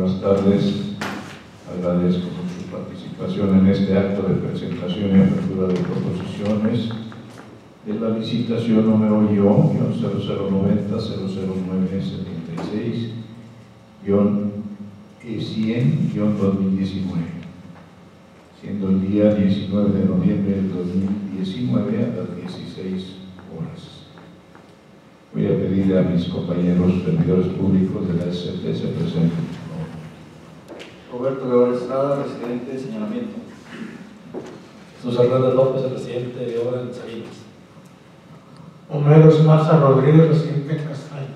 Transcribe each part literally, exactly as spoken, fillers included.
buenas tardes. Agradezco por su participación en este acto de presentación y apertura de proposiciones de la licitación número cero cero noventa cero cero nueve setenta y seis cien dos mil diecinueve, siendo el día diecinueve de noviembre del dos mil diecinueve a las dieciséis horas. Voy a pedir a mis compañeros servidores públicos de la S C T se presenten. Roberto Guevara Estrada, residente de señalamiento. Jesús Hernández López, residente de obra en Salinas. Homero Esmaza Rodríguez, residente en Castaños.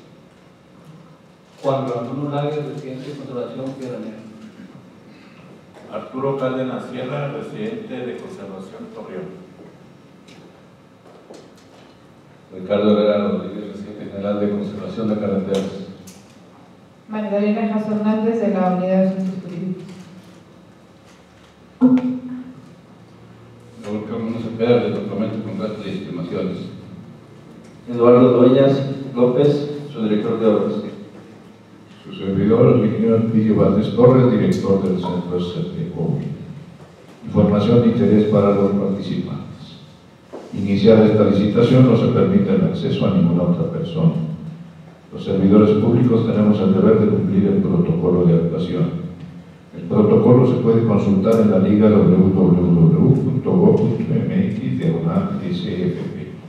Juan Ramón Ulague, residente de Conservación Piedra Negra. Arturo Cárdenas Sierra, residente de Conservación Torreón. Ricardo Herrera Rodríguez, residente general de Conservación de Carreteras. Magdalena Jasso Hernández, de la Unidad de Asuntos Jurídicos. Raúl Carmona Cepeda, del Departamento de Contratos y Estimaciones. Eduardo Dueñas López, su director de obras. Su servidor, el ingeniero Emilio Valdés Torres, director del Centro S C T. Información de interés para los participantes. Iniciada esta licitación no se permite el acceso a ninguna otra persona. Los servidores públicos tenemos el deber de cumplir el protocolo de actuación. El protocolo se puede consultar en la liga w w w punto gob punto m x diagonal S F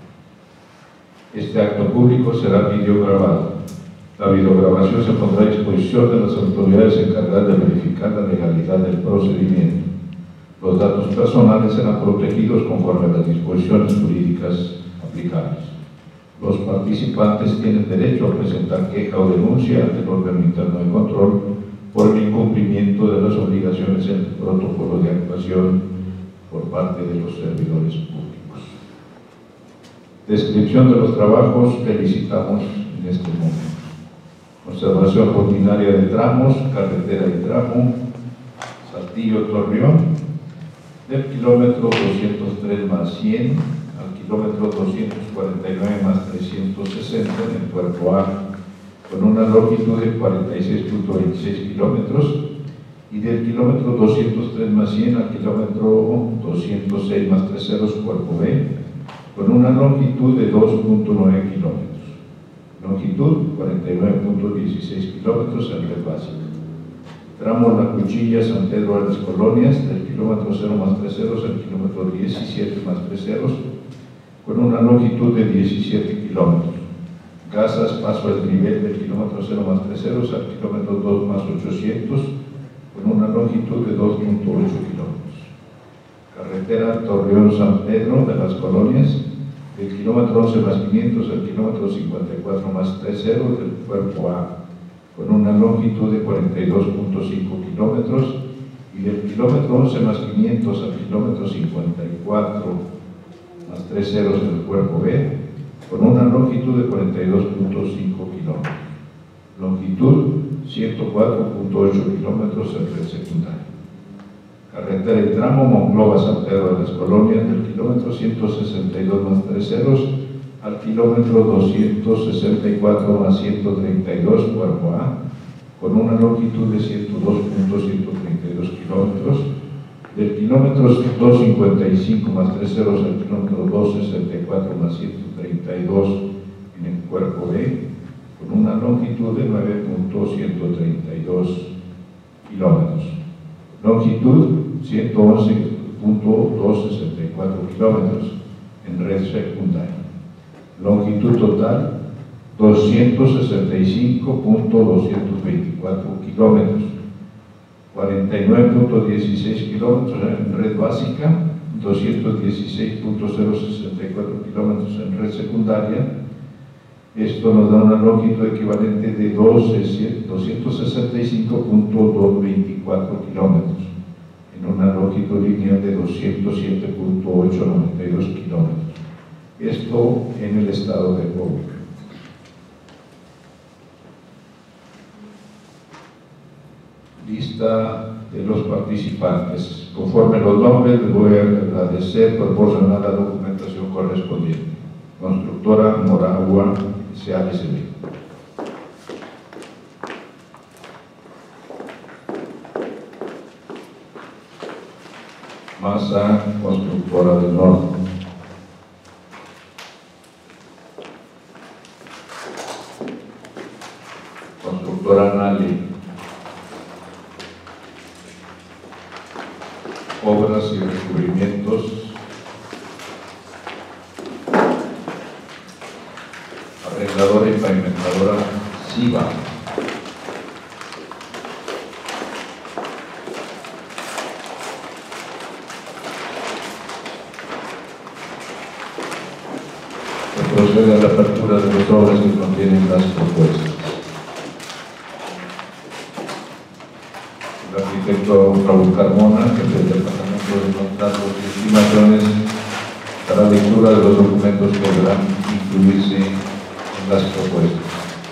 P. Este acto público será videograbado. La videograbación se pondrá a disposición de las autoridades encargadas de verificar la legalidad del procedimiento. Los datos personales serán protegidos conforme a las disposiciones jurídicas aplicables. Los participantes tienen derecho a presentar queja o denuncia ante el órgano interno de control por el incumplimiento de las obligaciones en el protocolo de actuación por parte de los servidores públicos. Descripción de los trabajos que licitamos en este momento. Conservación ordinaria de tramos, carretera y tramo, Saltillo Torreón, del kilómetro doscientos tres más cien al kilómetro doscientos cuarenta y nueve más trescientos sesenta en el cuerpo A, con una longitud de cuarenta y seis punto veintiséis kilómetros, y del kilómetro doscientos tres más cien al kilómetro doscientos seis más tres ceros cuerpo B, con una longitud de dos punto nueve kilómetros. Longitud cuarenta y nueve punto dieciséis kilómetros en red básica. Tramo La Cuchilla, San Pedro a las Colonias, del kilómetro cero más tres ceros al kilómetro diecisiete más tres ceros, con una longitud de diecisiete kilómetros. Gasas, paso al nivel del kilómetro cero más tres ceros al kilómetro dos más ochocientos, con una longitud de dos punto ocho kilómetros. Carretera Torreón-San Pedro de las Colonias, del kilómetro once más quinientos al kilómetro cincuenta y cuatro más tres ceros del cuerpo A, con una longitud de cuarenta y dos punto cinco kilómetros, y del kilómetro once más quinientos al kilómetro cincuenta y cuatro más tres ceros del cuerpo B, con una longitud de cuarenta y dos punto cinco kilómetros. Longitud ciento cuatro punto ocho kilómetros en red secundaria. Carretera y tramo Monclova-San Pedro de las Colonias, del kilómetro ciento sesenta y dos más tres ceros al kilómetro doscientos sesenta y cuatro más ciento treinta y dos cuerpo A, con una longitud de ciento dos punto ciento treinta y dos kilómetros, del kilómetro doscientos cincuenta y cinco más tres ceros al kilómetro doscientos sesenta y cuatro más ciento treinta y dos en el cuerpo B, con una longitud de nueve punto ciento treinta y dos kilómetros. Longitud ciento once punto doscientos sesenta y cuatro kilómetros en red secundaria. Longitud total doscientos sesenta y cinco punto doscientos veinticuatro kilómetros, cuarenta y nueve punto dieciséis kilómetros en red básica, doscientos dieciséis punto cero sesenta y cuatro kilómetros en red secundaria. Esto nos da una longitud equivalente de doscientos sesenta y cinco punto doscientos veinticuatro kilómetros, en una longitud lineal de doscientos siete punto ochocientos noventa y dos kilómetros. Esto en el estado de Puebla. Lista de los participantes. Conforme los nombres, les voy a agradecer proporcionar la documentación correspondiente. Constructora Moragua S A S B. Masa Constructora del Norte. Constructora Nali. Obras y descubrimientos. Arregladora y pavimentadora SIVA. Se procede a la apertura de las obras que contienen las propuestas. El arquitecto Raúl Carmona, jefe del Departamento de Contratos y Estimaciones, hará lectura de los documentos que deberán incluirse en las propuestas.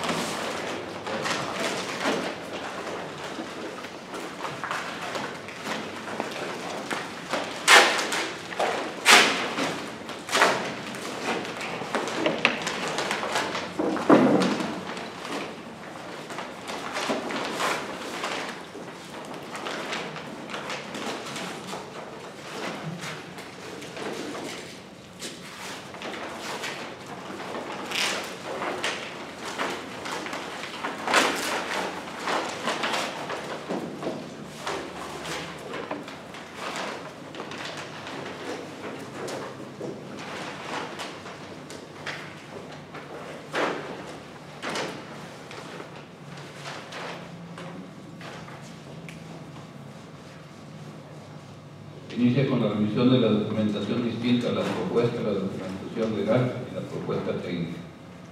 Inicia con la revisión de la documentación distinta a la propuesta, la documentación legal y la propuesta técnica.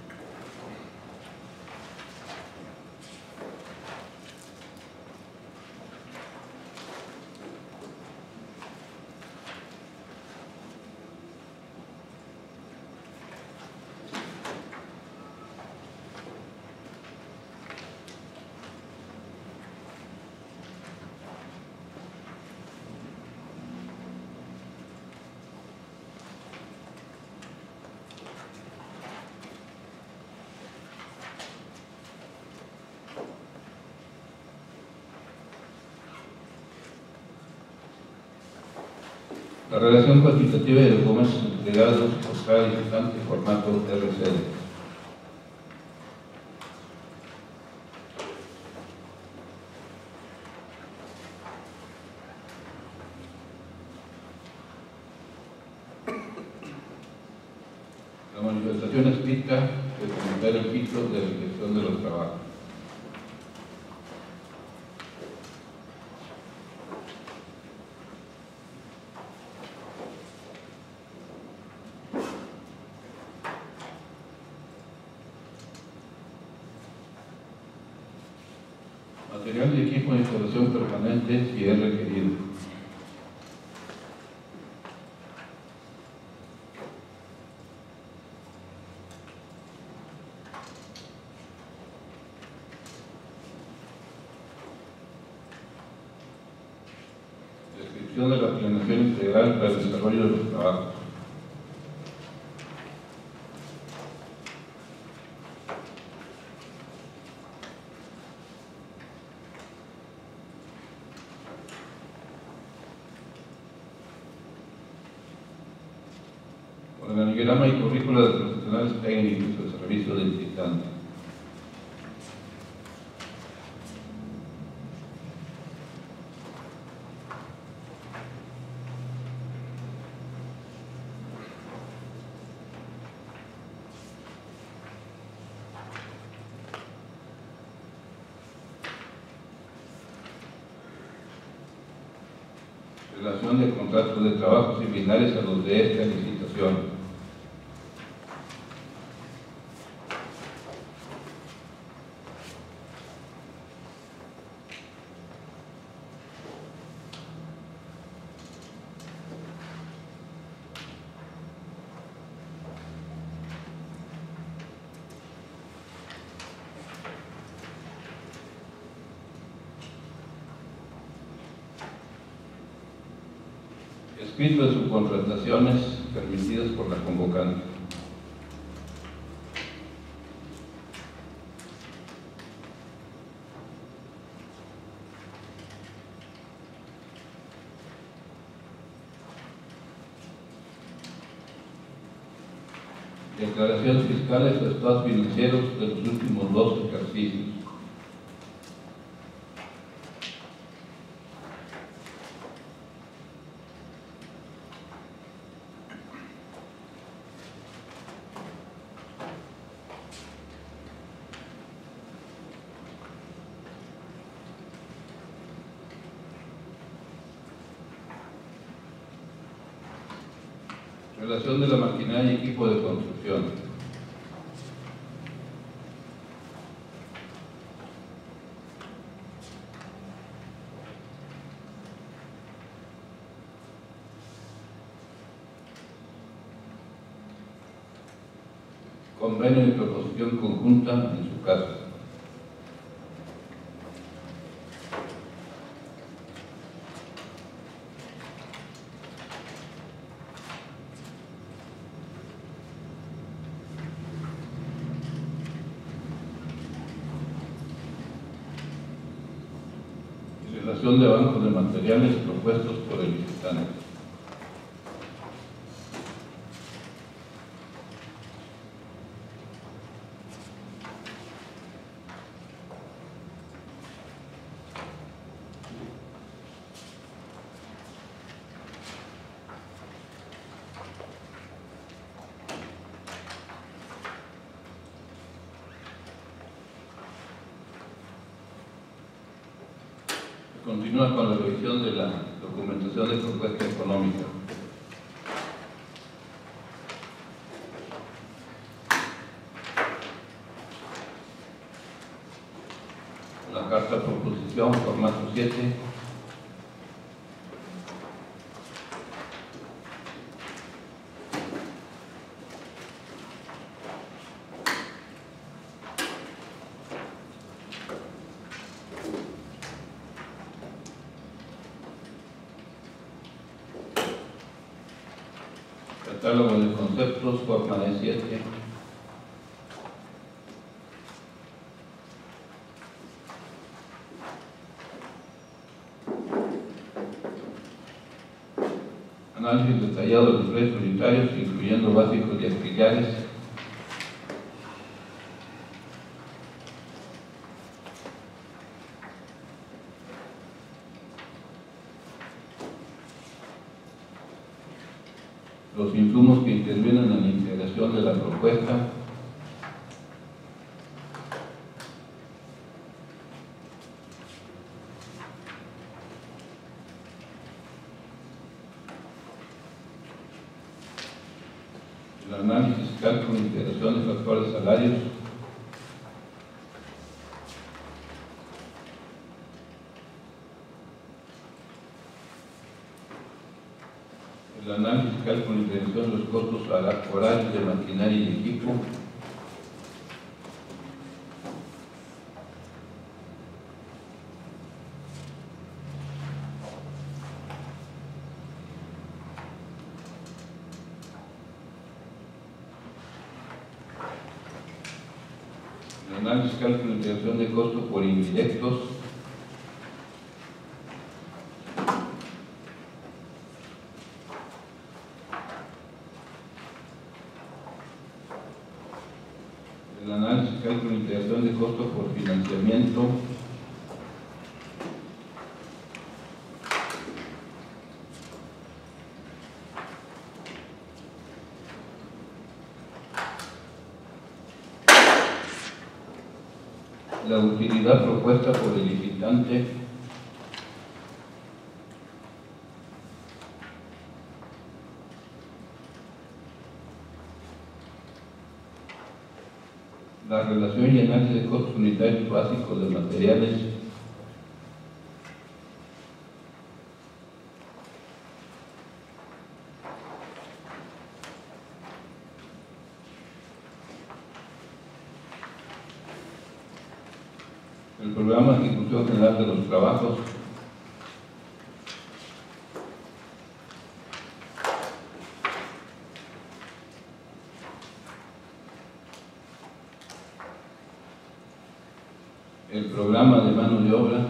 La relación cuantitativa de documentos entregados por cada visitante en formato R C D. La manifestación escrita de comentar el ciclo de realización de los trabajos. Material de equipo de instalación permanente si es requerido. Descripción de la planeación integral para el desarrollo de los trabajos. Organigrama y currícula de profesionales técnicos del servicio del visitante. Relación de contratos de trabajo similares a los de esta licitación. Escrito de subcontrataciones permitidas por la convocante. Declaraciones fiscales o estados financieros de los últimos dos ejercicios. Relación de la maquinaria y equipo de construcción. Convenio de proposición conjunta en su caso. Relación de bancos de materiales propuestos por el licitante. Continúa con la revisión de la documentación de propuesta económica. La carta proposición, formato siete. Catálogo de conceptos, forma de siete. Análisis detallado de los precios unitarios, incluyendo básicos y auxiliares. Los insumos que intervienen en la integración de la propuesta. El análisis, cálculo e integración de factores salarios. El análisis, cálculo e integración de los costos horarios de maquinaria y equipo. El análisis, cálculo e integración de costos por indirectos. El análisis, cálculo e integración de costos por financiamiento. La utilidad propuesta por el licitante. La relación y análisis de costos unitarios básicos de materiales. El programa de ejecución general de los trabajos. El programa de mano de obra.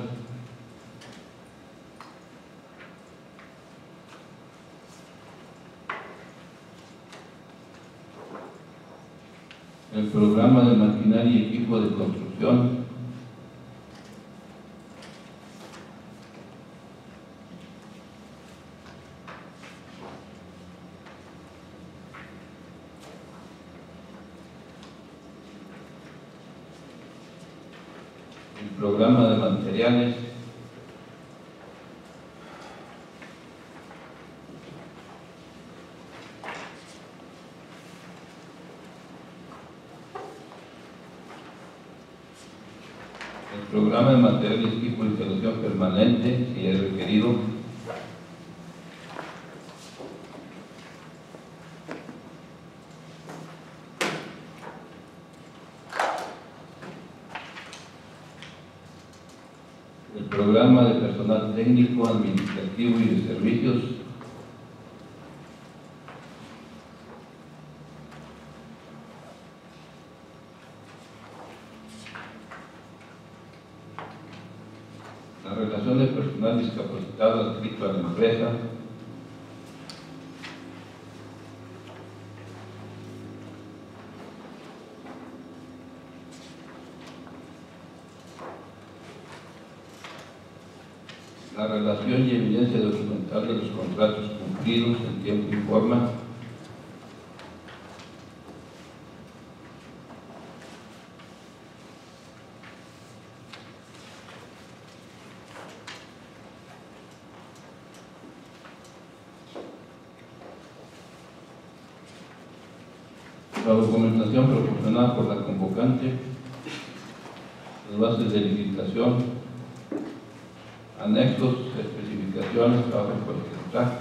el programa de maquinaria y equipo de construcción, el programa de materiales, el programa de materiales y equipo de instalación permanente, si es requerido, el programa de personal técnico, administrativo y de servicios, la relación de personal discapacitado adscrito a la empresa, la relación y evidencia documental de los contratos cumplidos en tiempo y forma, la documentación proporcionada por la convocante, las bases de licitación, anexos, especificaciones, trabajo en porcentaje,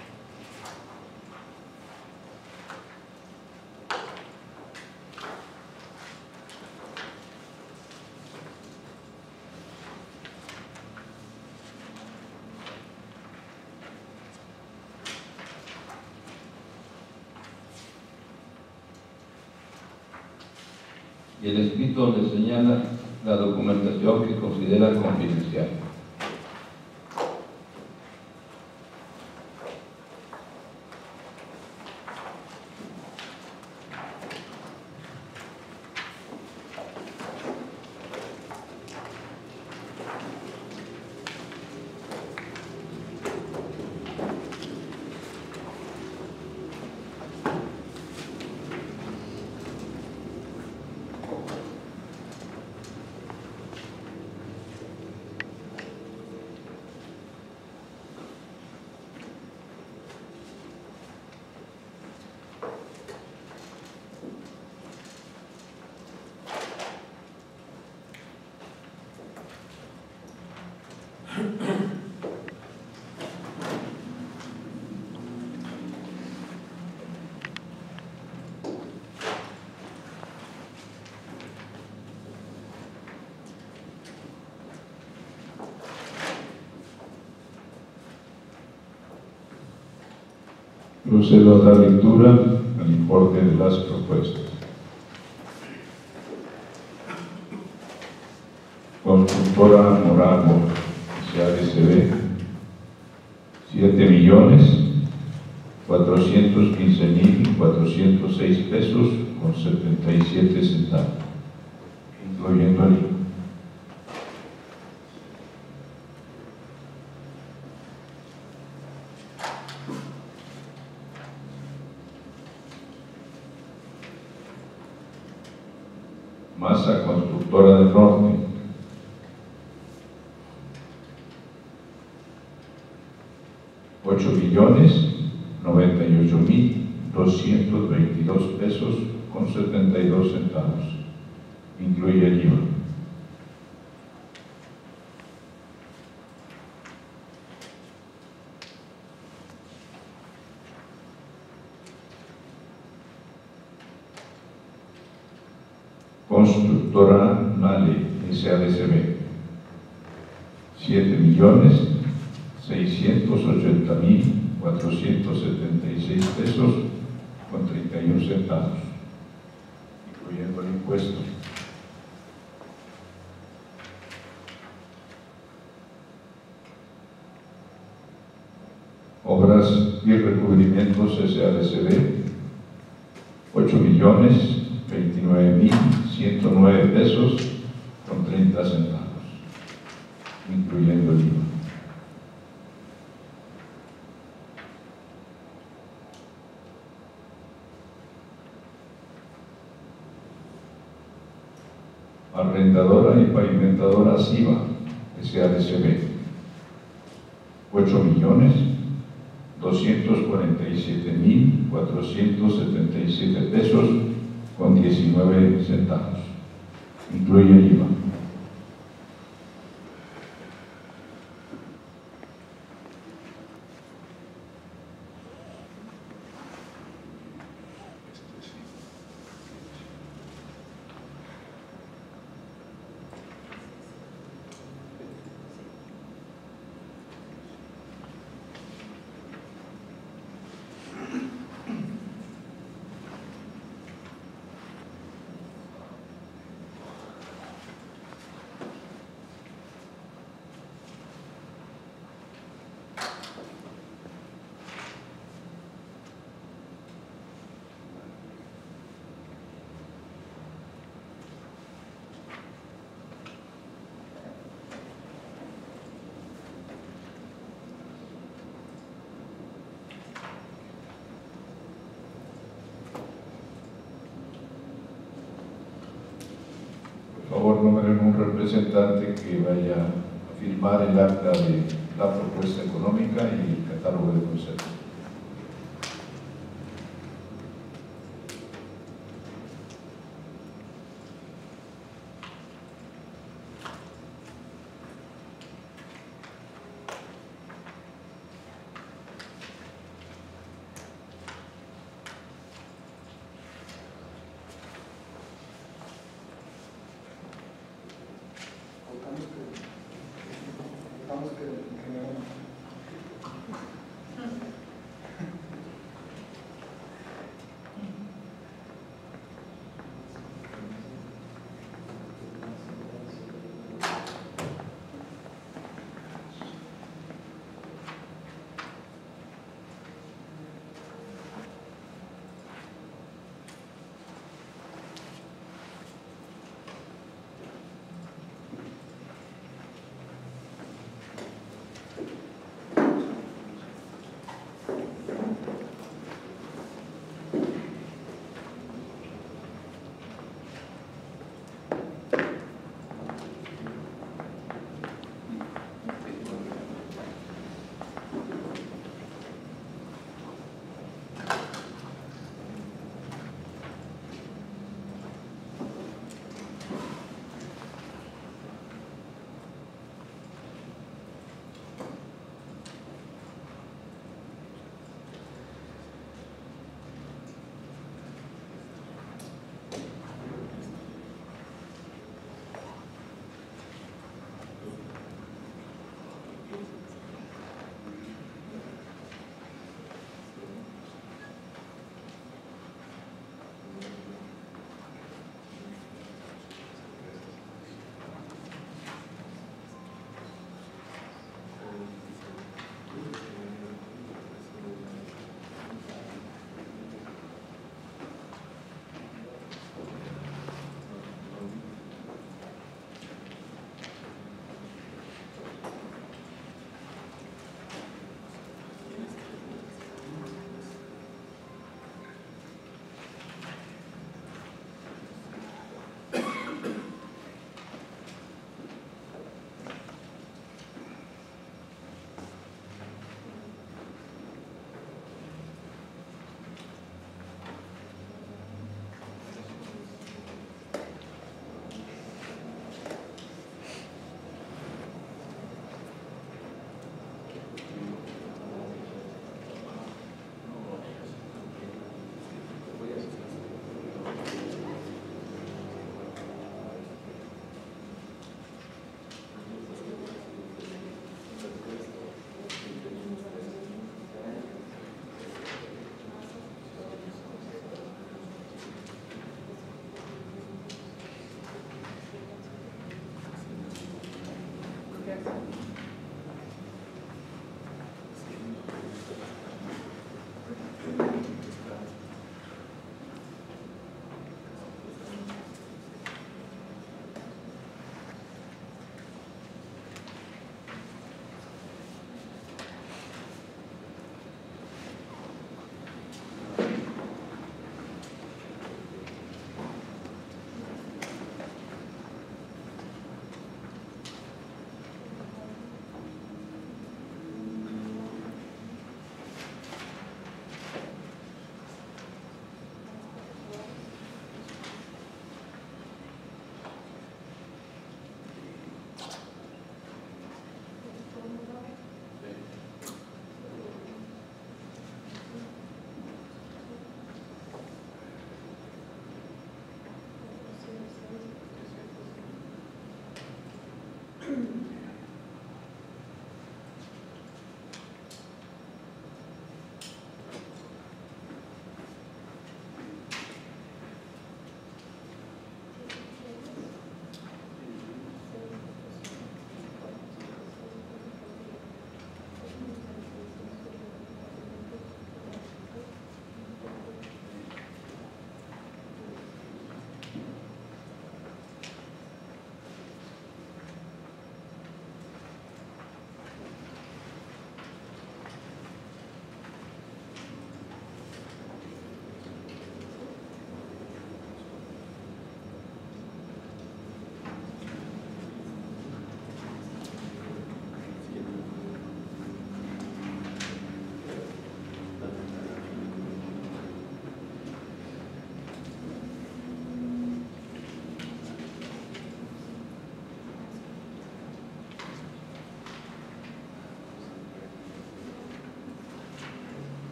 y el escrito donde señala la documentación que considera confidencial. Procedo a dar lectura al informe de las propuestas. Constructora Morago, S A D C B, siete millones cuatrocientos quince mil cuatrocientos seis pesos con setenta y siete centavos, incluyendo el I V A. Masa Constructora del Norte, ocho millones noventa y ocho mil doscientos veintidós pesos con setenta y dos centavos, incluye el I V A. Constructora Nale, S A D C B, siete millones seiscientos ochenta mil cuatrocientos setenta y seis pesos con treinta y un centavos, incluyendo el impuesto. Obras y recubrimientos S A D C B, ocho millones veintinueve mil ciento nueve pesos con treinta centavos, incluyendo el I V A. Arrendadora y pavimentadora SIVA, S A D C B, ocho millones doscientos cuarenta y siete mil cuatrocientos setenta y siete pesos con diecinueve centavos, incluye el I V A. Por favor, nombren un representante que vaya a firmar el acta de la propuesta económica y el catálogo de conceptos.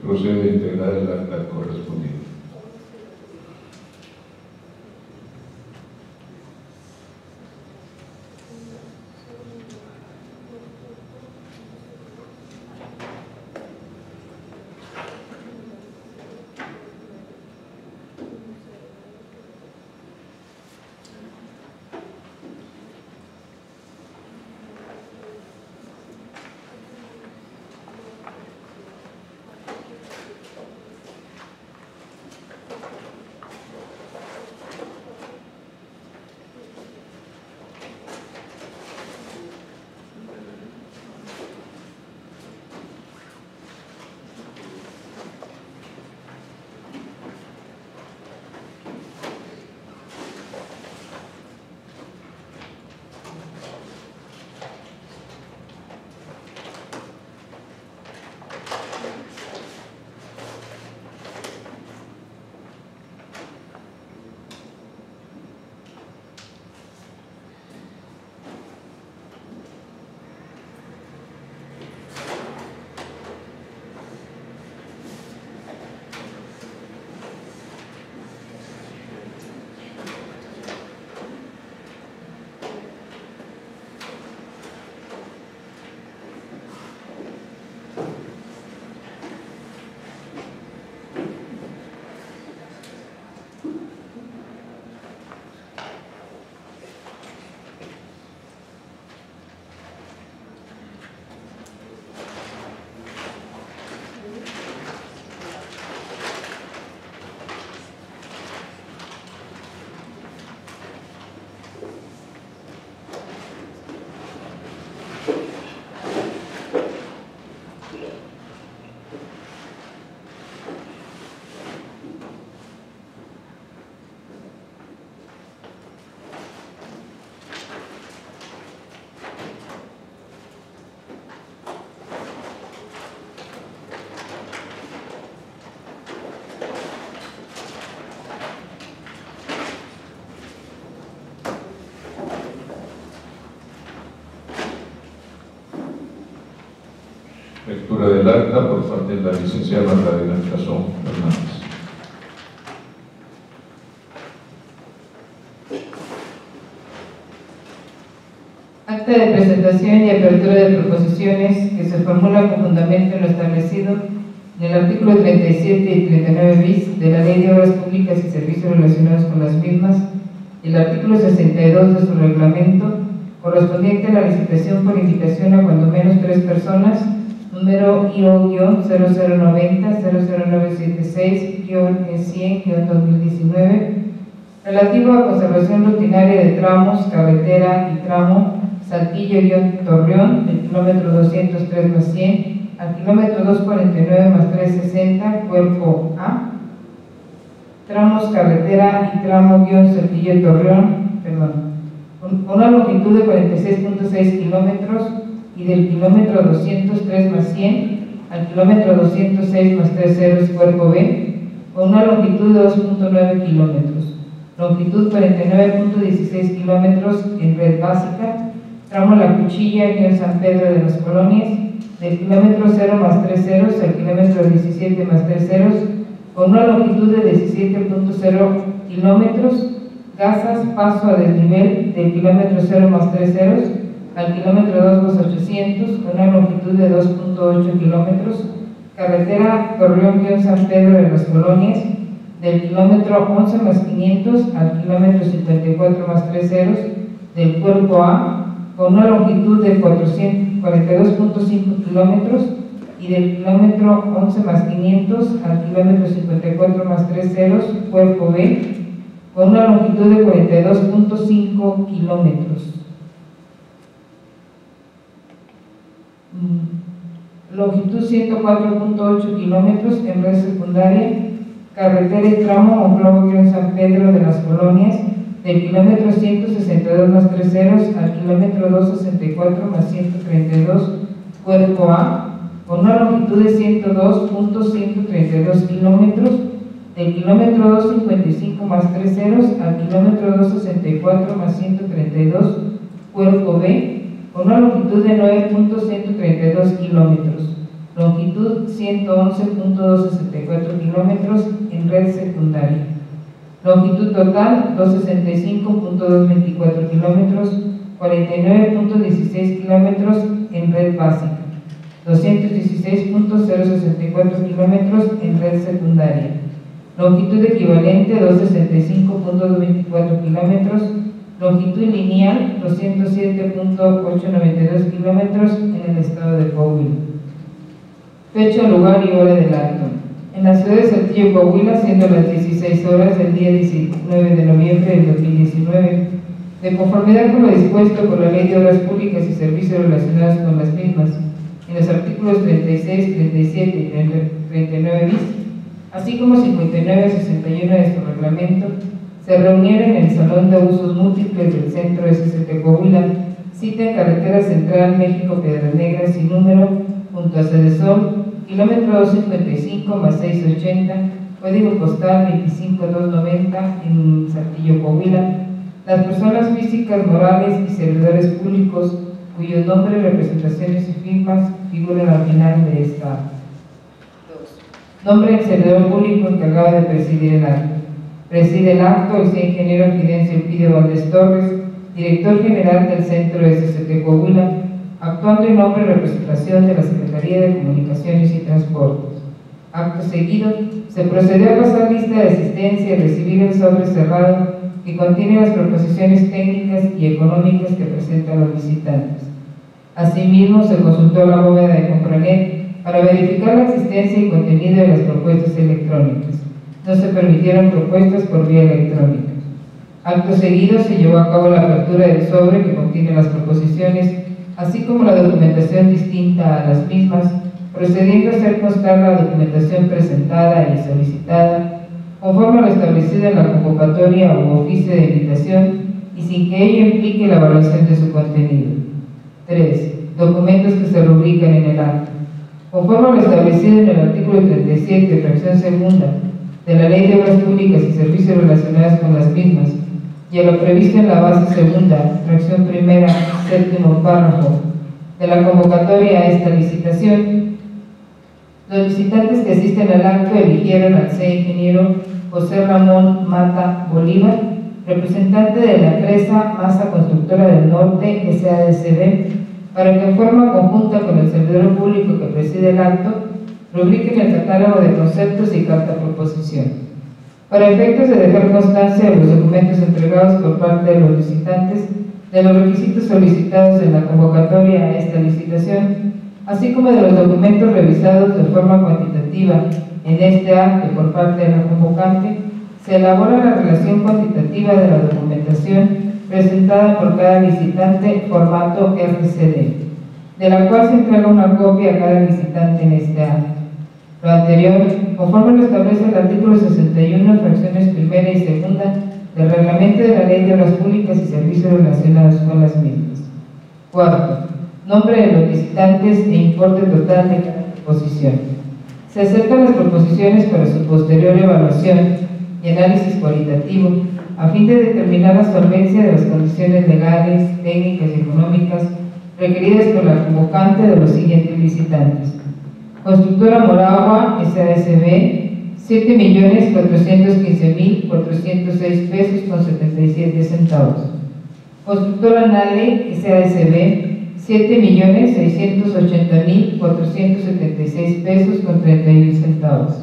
procede a integrar el acta correspondiente. Lectura del acta por parte de la licenciada Magdalena Chazón Fernández. Acta de presentación y apertura de proposiciones que se formula con fundamento en lo establecido en el artículo treinta y siete y treinta y nueve bis de la Ley de Obras Públicas y Servicios relacionados con las mismas y el artículo sesenta y dos de su reglamento, correspondiente a la licitación por invitación a cuando menos tres personas, número I O cero cero noventa cero cero nueve setenta y seis cien dos mil diecinueve, relativo a conservación rutinaria de tramos, carretera y tramo Saltillo-Torreón, del kilómetro doscientos tres más cien al kilómetro doscientos cuarenta y nueve más trescientos sesenta, cuerpo A, tramos carretera y tramo-Saltillo-Torreón, perdón, con una longitud de cuarenta y seis punto seis kilómetros y del kilómetro doscientos tres más cien al kilómetro doscientos seis más tres ceros, cuerpo B, con una longitud de dos punto nueve kilómetros, longitud cuarenta y nueve punto dieciséis kilómetros en red básica, tramo La Cuchilla, San Pedro de las Colonias, del kilómetro cero más tres ceros al kilómetro diecisiete más tres ceros, con una longitud de diecisiete punto cero kilómetros, Gasas, paso a desnivel del kilómetro cero más tres ceros al kilómetro dos más ochocientos, con una longitud de dos punto ocho kilómetros, carretera Torreón-San Pedro de las Colonias, del kilómetro once más quinientos al kilómetro cincuenta y cuatro más tres ceros, del cuerpo A, con una longitud de cuarenta y dos punto cinco kilómetros y del kilómetro once más quinientos al kilómetro cincuenta y cuatro más tres ceros, cuerpo B, con una longitud de cuarenta y dos punto cinco kilómetros. Longitud ciento cuatro punto ocho kilómetros en red secundaria, carretera y tramo Monclova-San Pedro de las Colonias, del kilómetro ciento sesenta y dos más tres ceros al kilómetro doscientos sesenta y cuatro más ciento treinta y dos, cuerpo A, con una longitud de ciento dos punto ciento treinta y dos kilómetros, del kilómetro doscientos cincuenta y cinco más tres ceros al kilómetro doscientos sesenta y cuatro más ciento treinta y dos, cuerpo B, con una longitud de nueve punto ciento treinta y dos kilómetros, longitud ciento once punto doscientos sesenta y cuatro kilómetros en red secundaria, longitud total doscientos sesenta y cinco punto doscientos veinticuatro kilómetros, cuarenta y nueve punto dieciséis kilómetros en red básica, doscientos dieciséis punto cero sesenta y cuatro kilómetros en red secundaria, longitud equivalente doscientos sesenta y cinco punto doscientos veinticuatro kilómetros, longitud lineal doscientos siete punto ochocientos noventa y dos kilómetros en el estado de Coahuila. Fecha, lugar y hora del acto. En la ciudad de Saltillo, Coahuila, siendo las dieciséis horas del día diecinueve de noviembre del dos mil diecinueve, de conformidad con lo dispuesto por la Ley de Obras Públicas y Servicios relacionados con las mismas, en los artículos treinta y seis, treinta y siete y treinta y nueve bis, así como cincuenta y nueve a sesenta y uno de su reglamento, se reunieron en el Salón de Usos Múltiples del Centro S C T Coahuila, cita en Carretera Central México-Piedras Negras sin número, junto a Cedesol, kilómetro doscientos cincuenta y cinco más seiscientos ochenta, código postal veinticinco mil doscientos noventa en Saltillo, Coahuila, las personas físicas, morales y servidores públicos cuyos nombres, representaciones y firmas figuran al final de esta acta. Nombre del servidor público encargado de presidir el acto. Preside el acto el señor ingeniero Fidencio Elpidio Valdés Torres, director general del Centro S C T Coahuila, actuando en nombre y representación de la Secretaría de Comunicaciones y Transportes. Acto seguido, se procedió a pasar lista de asistencia y recibir el sobre cerrado que contiene las proposiciones técnicas y económicas que presentan los visitantes. Asimismo, se consultó la bóveda de Compranet para verificar la existencia y contenido de las propuestas electrónicas. No se permitieron propuestas por vía electrónica. Acto seguido, se llevó a cabo la apertura del sobre que contiene las proposiciones, así como la documentación distinta a las mismas, procediendo a hacer constar la documentación presentada y solicitada, conforme a lo establecido en la convocatoria o oficio de invitación y sin que ello implique la evaluación de su contenido. tres. Documentos que se rubrican en el acto. Conforme a lo establecido en el artículo treinta y siete, fracción segunda, de la Ley de Obras Públicas y Servicios relacionados con las mismas, y a lo previsto en la base segunda, fracción primera, séptimo párrafo, de la convocatoria a esta licitación, los visitantes que asisten al acto eligieron al señor ingeniero José Ramón Mata Bolívar, representante de la empresa Masa Constructora del Norte S A D C B, para que en forma conjunta con el servidor público que preside el acto, rubriquen el catálogo de conceptos y carta proposición. Para efectos de dejar constancia de los documentos entregados por parte de los visitantes, de los requisitos solicitados en la convocatoria a esta licitación, así como de los documentos revisados de forma cuantitativa en este acto por parte de la convocante, se elabora la relación cuantitativa de la documentación presentada por cada licitante formato R C D, de la cual se entrega una copia a cada visitante en este acto. Lo anterior, conforme lo establece el artículo sesenta y uno, fracciones primera y segunda del Reglamento de la Ley de Obras Públicas y Servicios relacionados con las mismas. Cuarto, nombre de los visitantes e importe total de cada proposición. Se aceptan las proposiciones para su posterior evaluación y análisis cualitativo, a fin de determinar la solvencia de las condiciones legales, técnicas y económicas requeridas por la convocante de los siguientes licitantes: Constructora Moragua S A D C B, siete millones cuatrocientos quince mil cuatrocientos seis pesos con setenta y siete centavos. Constructora Nale S A D C B, siete millones seiscientos ochenta mil cuatrocientos setenta y seis pesos con treinta y uno centavos.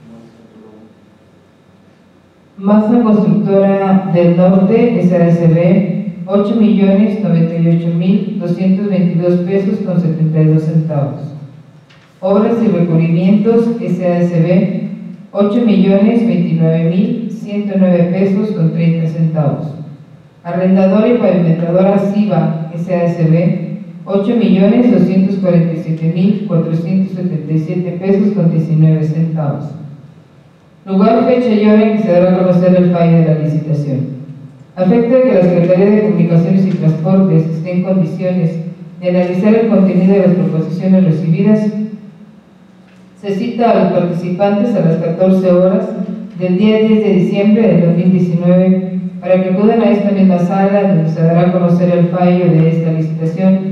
Masa Constructora del Norte S A D C B, ocho millones noventa y ocho mil doscientos veintidós pesos con setenta y dos centavos. Obras y recubrimientos S A D C B, ocho millones veintinueve mil ciento nueve pesos con treinta centavos. Arrendadora y pavimentadora SIVA S A D C B, ocho millones doscientos cuarenta y siete mil cuatrocientos setenta y siete pesos con diecinueve centavos. Lugar, fecha y hora en que se dará a conocer el fallo de la licitación. A efecto de que la Secretaría de Comunicaciones y Transportes esté en condiciones de analizar el contenido de las proposiciones recibidas, se cita a los participantes a las catorce horas del día diez de diciembre del dos mil diecinueve para que acudan a esta misma sala donde se dará a conocer el fallo de esta licitación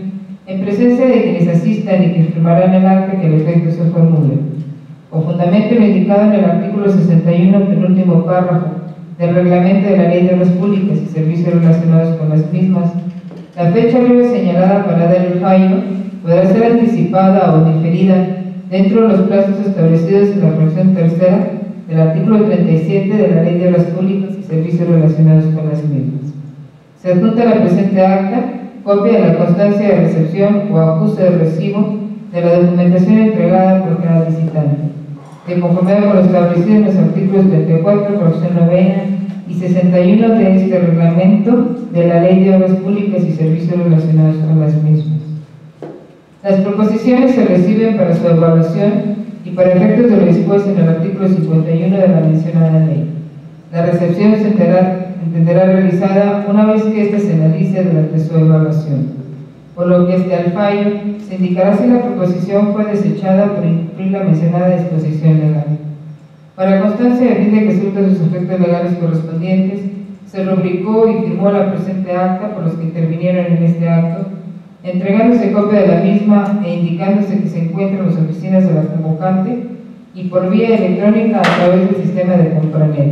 en presencia de quienes asistan y que firmarán el acta que el efecto se formule. Con fundamento en lo indicado en el artículo sesenta y uno, penúltimo párrafo, del reglamento de la Ley de Obras Públicas y Servicios relacionados con las mismas, la fecha breve señalada para dar el fallo podrá ser anticipada o diferida dentro de los plazos establecidos en la fracción tercera del artículo treinta y siete de la Ley de Obras Públicas y Servicios relacionados con las mismas. Se adjunta la presente acta copia de la constancia de recepción o acuse de recibo de la documentación entregada por cada visitante, de conformidad con lo establecido en los artículos treinta y cuatro, fracción novena y sesenta y uno de este reglamento de la Ley de Obras Públicas y Servicios relacionados con las mismas. Las proposiciones se reciben para su evaluación y para efectos de lo dispuesto en el artículo cincuenta y uno de la mencionada ley. La recepción se entenderá, entenderá realizada una vez que ésta se analice durante su evaluación, por lo que este al fallo se indicará si la proposición fue desechada por incumplir la mencionada disposición legal. Para constancia, a fin de que surta sus efectos legales correspondientes, se rubricó y firmó la presente acta por los que intervinieron en este acto, entregándose copia de la misma e indicándose que se encuentra en las oficinas de la convocante y por vía electrónica a través del sistema de Compranet.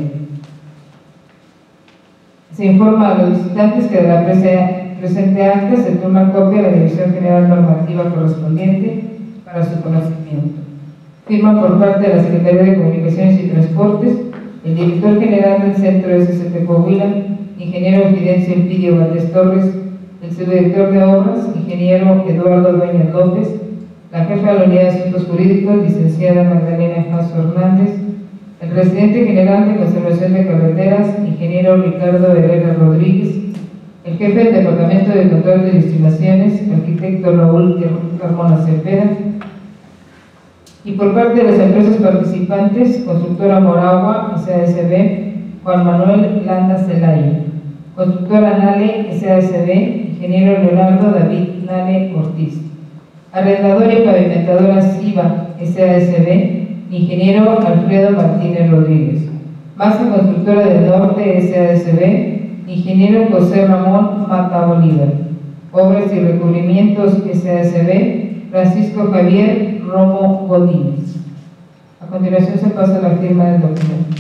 Se informa a los visitantes que de la presente acta se toma copia de la Dirección General Normativa correspondiente para su conocimiento. Firma por parte de la Secretaría de Comunicaciones y Transportes el director general del Centro S S P Coahuila, ingeniero Fidencio Elpidio Valdés Torres, el subdirector de Obras, ingeniero Eduardo Dueñas López, la jefa de la Unidad de Asuntos Jurídicos, licenciada Magdalena Jasso Hernández, el presidente general de Conservación de Carreteras, ingeniero Ricardo Herrera Rodríguez, el jefe del Departamento de Control de Estimaciones, arquitecto Raúl Carmona Cepeda, y por parte de las empresas participantes, Constructora Moragua, S A S B, Juan Manuel Landa Celaya, Constructora Nale, S A S B, ingeniero Leonardo David Nale Ortiz, Arrendadora y Pavimentadora Siva, S A S B, ingeniero Alfredo Martínez Rodríguez, Masa Constructora del Norte, S A S B, ingeniero José Ramón Mata Bolívar, Obras y Recubrimientos, S A S B, Francisco Javier Romo Godínez. A continuación se pasa la firma del documento.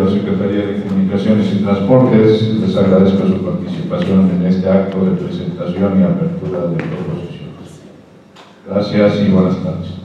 la Secretaría de Comunicaciones y Transportes, les agradezco su participación en este acto de presentación y apertura de proposiciones. Gracias y buenas tardes.